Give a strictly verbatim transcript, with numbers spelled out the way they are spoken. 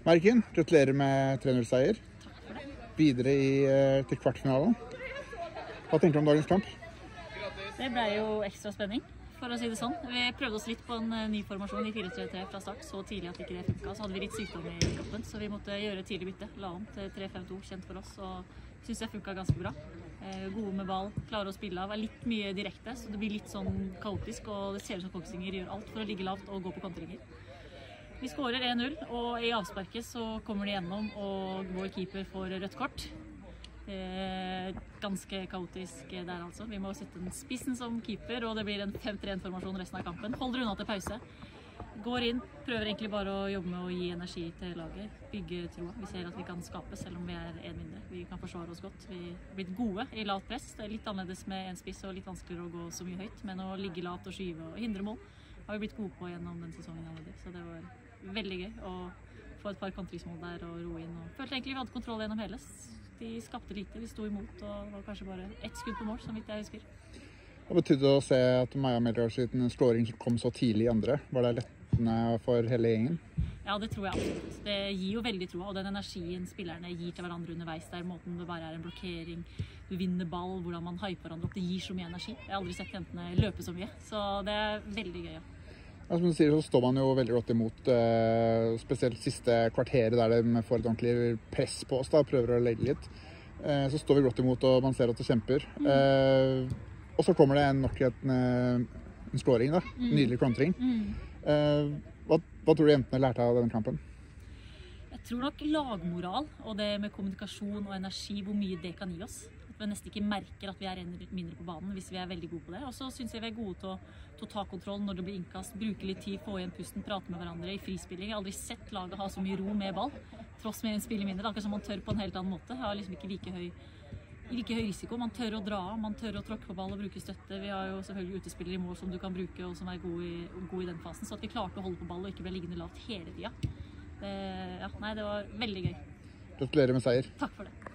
Maiken, gratulerer med tre null-seier. Takk for det. Videre i, til kvartfinalen. Hva tenker du om dagens kamp? Det ble jo ekstra spenning, for å si det sånn. Vi prøvde oss litt på en ny formasjon i fire tre tre fra start, så tidlig at ikke det funket. Så hadde vi litt sykdom i kroppen, så vi måtte gjøre tidlig bytte. La om til tre fem to, kjent for oss, og synes det funket ganske bra. Eh, gode med ball, klare å spille av, er litt mye direkte, så det blir litt sånn kaotisk, og det ser ut som Kongsvinger gjør alt for å ligge lavt og gå på kontringer. Vi skårer en null, og i avsparket så kommer de gjennom, og vår keeper får rødt kort. Eh, ganske kaotisk der altså. Vi må sette den spissen som keeper, og det blir en fem tre en-formasjon resten av kampen. Holder unna til pause. Går inn, prøver egentlig bare å jobbe med å gi energi til laget, bygge troa. Vi ser at vi kan skape selv om vi er en mindre. Vi kan forsvare oss godt. Vi har blitt gode i lavt press. Det er litt annerledes med en spiss og litt vanskeligere å gå så mye høyt, men å ligge lavt og skyve og hindre mål har vi blitt gode på gjennom den sesongen allerede. Så det var veldig gøy å få et par kontringsmål der og ro inn. Og følte egentlig vi hadde kontroll gjennom hele. De skapte lite, de sto imot, og det var kanskje bare ett skudd på mål, som vidt jeg husker. Hva betydde det å se at Maja Melgaard sin slåring kom så tidlig i andre? Var det lettende for hele gjengen? Ja, det tror jeg absolutt. Det gir jo veldig troa, og den energien spillerne gir til hverandre underveis der, måten det bare er en blokkering, du vinner ball, hvordan man hyper hverandre opp, det gir så mye energi. Jeg har aldri sett jentene løpe så mye, så det er veldig gøy, ja. Ja, som du sier, så står man jo veldig godt imot, eh, spesielt siste kvarteret der de får et ordentlig press på oss, da, prøver å legge litt. Eh, så står vi godt imot, og man ser at det kjemper. Mm. Eh, og så kommer det en, nok en, en slåring, da. Mm. Nydelig kontring. Mm. Eh, hva, hva tror du jentene lærte av denne kampen? Jeg tror nok lagmoral, og det med kommunikasjon og energi, hvor mye det kan gi oss. At vi nesten ikke merker at vi er en mindre på banen hvis vi er veldig gode på det. Og så synes jeg vi er gode til å, til å ta kontroll når det blir innkast, bruke litt tid, få igjen pusten, prate med hverandre i frispilling. Jeg har aldri sett laget ha så mye ro med ball, tross med en spiller mindre. Det er akkurat som man tør på en helt annen måte. Jeg har liksom ikke like høy, like høy risiko. Man tør å dra av, man tør å tråkke på ball og bruke støtte. Vi har jo selvfølgelig utespillere i mål som du kan bruke, og som er gode i, gode i den fasen. Så at vi klarte å holde på ball og ikke ble liggende lavt hele tiden. Det, ja, nei, det var veldig gøy. Gratulerer med seier. Takk for det.